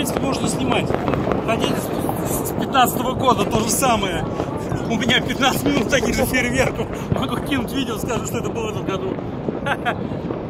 принципе, можно снимать. Хотите с 15-го года то же самое. У меня 15 минут таких же фейерверков. Могу кинуть видео, скажу, что это было в этом году.